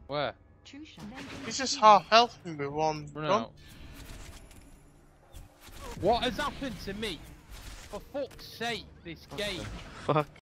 Where? He's just half health with one Run gun. out. What has happened to me? For fuck's sake, this game. Fuck.